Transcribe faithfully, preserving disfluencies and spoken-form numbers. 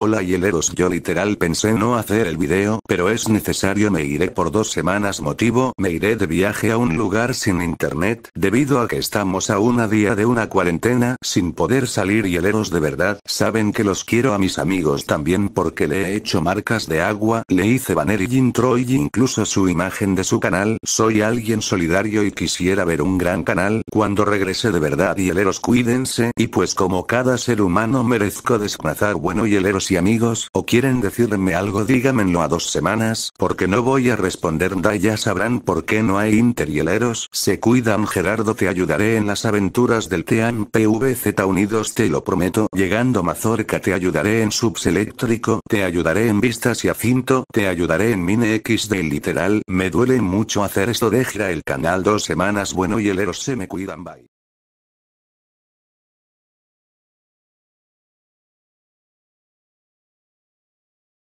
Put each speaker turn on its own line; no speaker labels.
Hola hieleros, yo literal pensé no hacer el video, pero es necesario, me iré por dos semanas, motivo, me iré de viaje a un lugar sin internet, debido a que estamos a un día de una cuarentena, sin poder salir. Hieleros, de verdad, saben que los quiero a mis amigos también porque le he hecho marcas de agua, le hice banner y intro y incluso su imagen de su canal, soy alguien solidario y quisiera ver un gran canal, cuando regrese de verdad. Hieleros, cuídense, y pues como cada ser humano merezco descansar. Bueno hieleros y amigos, o quieren decirme algo, dígamenlo a dos semanas, porque no voy a responder. Da, ya sabrán por qué no hay Inter. Hieleros, se cuidan. Gerardo, te ayudaré en las aventuras del Team P V Z Unidos, te lo prometo. Llegando Mazorca, te ayudaré en subs eléctrico, te ayudaré en vistas y afinto, te ayudaré en mini X D. Literal, me duele mucho hacer esto. Deja el canal dos semanas. Bueno hieleros, se me cuidan, bye.